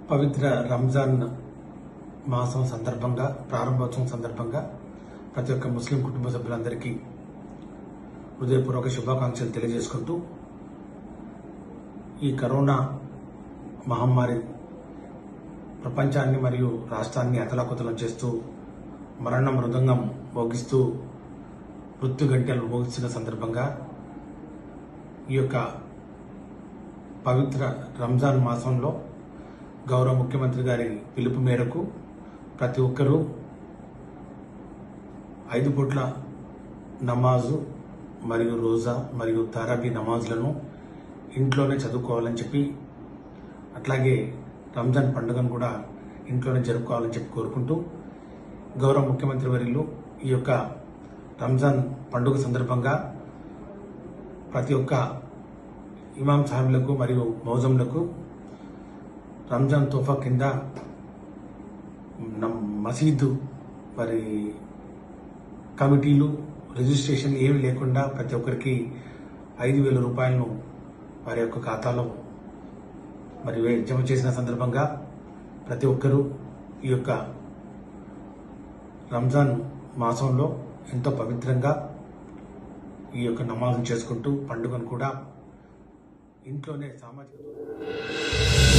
పవిత్ర రంజాన్ మాసం సందర్భంగా ప్రారంభోత్సవం సందర్భంగా ప్రతి ఒక్క ముస్లిం కుటుంబ సభ్యులందరికీ హృదయపూర్వక శుభాకాంక్షలు తెలియజేసుకుంటూ ఈ కరోనా మహమ్మారి ప్రపంచాన్ని మరియు రాష్ట్రాన్ని అతలాకుతలం చేస్తూ మరణ మృదంగం మోగిస్తూ మృత్యు గంటలు మోగిస్తున్న సందర్భంగా ఈ యొక్క పవిత్ర రంజాన్ మాసంలో గౌరవ ముఖ్యమంత్రి గారి పిలుపు మేరకు ప్రతి ఒక్కరూ 5 పూట్ల నమాజు మరియు రోజా మరియు తారాబీ నమాజులను ఇంట్లోనే చదువుకోవాలని చెప్పి, అట్లాగే రంజాన్ పండుగను కూడా ఇంట్లోనే జరుపుకోవాలని చెప్పి కోరుకుంటూ, గౌరవ ముఖ్యమంత్రి వర్యులు ఈ యొక్క రంజాన్ పండుగ సందర్భంగా ప్రతి ఒక్క ఇమాం సాహిబ్లకు మరియు మౌజంలకు రంజాన్ తోఫా కింద మసీదు మరి కమిటీలు రిజిస్ట్రేషన్ ఏమి లేకుండా ప్రతి ఒక్కరికి 5,000 రూపాయలను వారి యొక్క ఖాతాలో మరి జమ చేసిన సందర్భంగా ప్రతి ఒక్కరూ ఈ యొక్క రంజాన్ మాసంలో ఎంతో పవిత్రంగా ఈ యొక్క నమాజును చేసుకుంటూ పండుగను కూడా ఇంట్లోనే సామాజిక